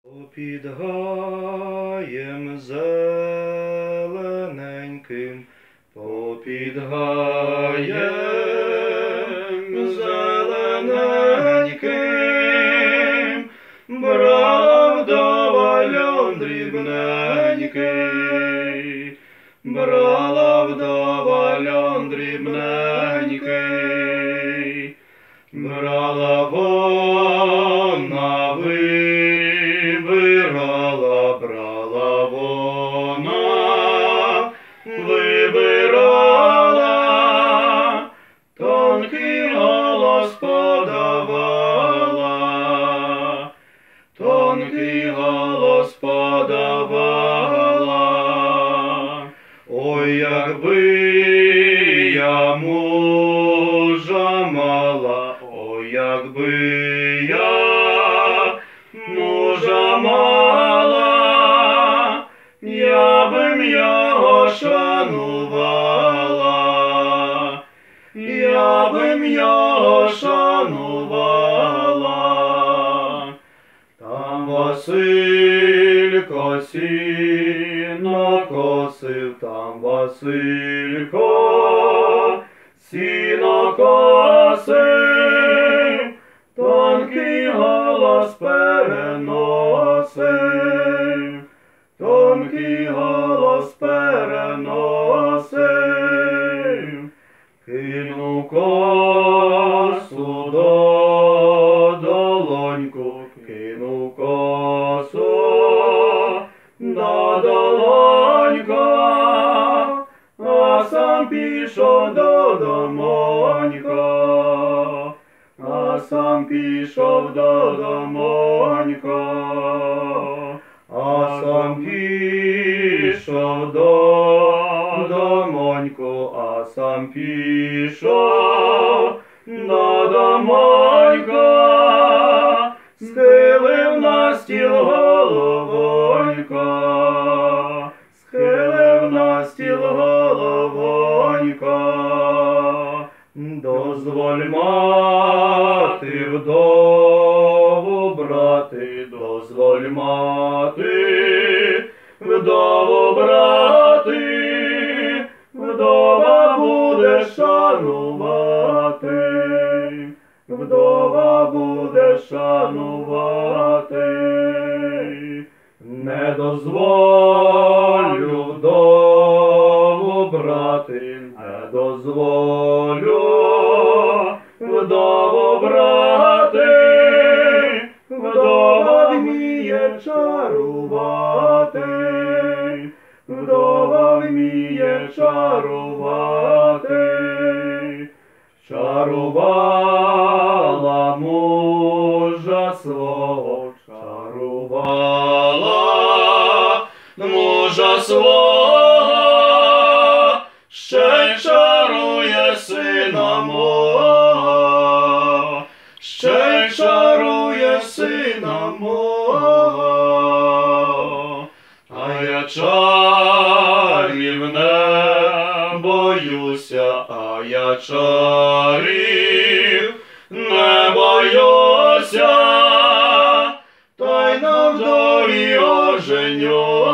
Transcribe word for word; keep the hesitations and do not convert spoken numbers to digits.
Під гаєм зелененьким, попід гаєм зелененьким, брала вдова льон дрібненький, брала вдова льон дрібненький, брала вона вибирала, брала вона, вибирала, тонкий голос подавала, тонкий голос подавала. Ой, якби я мужа мала, ой, якби я мужа мала, я бим його шанувала, я бим його шанувала. Там Василько сіно косив, там Василько сіно косив, тонкий голос переносив, тонкий голос переносив. Кинув косу до долоньку, кинув косу до долоньку, а сам пішов до домонька, а сам пішов до домонька, а сам пішов до домоньку, а сам пішов до домонька, схилив на стіл головонька, схилив на стіл головонька. Дозволь мати вдову брати, дозволь мати вдову брати, вдова буде шанувати, вдова буде шанувати. Не дозволю вдову брати, не дозволю вдову брати, вдова вміє чарувати, вдова вміє чарувати. Чарувала мужа свого, чарувала мужа свого, ще й чарує сина мого, ще й чарує сина мого. А я чарів не боюся, а я чарів не боюся, та й на вдові оженю.